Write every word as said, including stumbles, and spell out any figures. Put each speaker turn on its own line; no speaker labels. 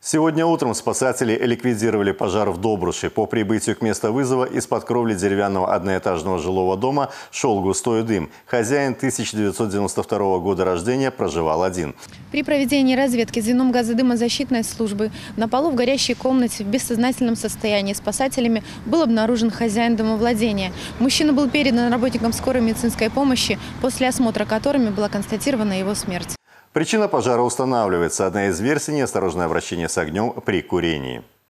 Сегодня утром спасатели ликвидировали пожар в Добруше. По прибытию к месту вызова из-под кровли деревянного одноэтажного жилого дома шел густой дым. Хозяин тысяча девятьсот девяносто второго года рождения проживал один.
При проведении разведки звеном газодымозащитной службы на полу в горящей комнате в бессознательном состоянии спасателями был обнаружен хозяин домовладения. Мужчина был передан работникам скорой медицинской помощи, после осмотра которыми была констатирована его смерть.
Причина пожара устанавливается. Одна из версий – неосторожное обращение с огнем при курении.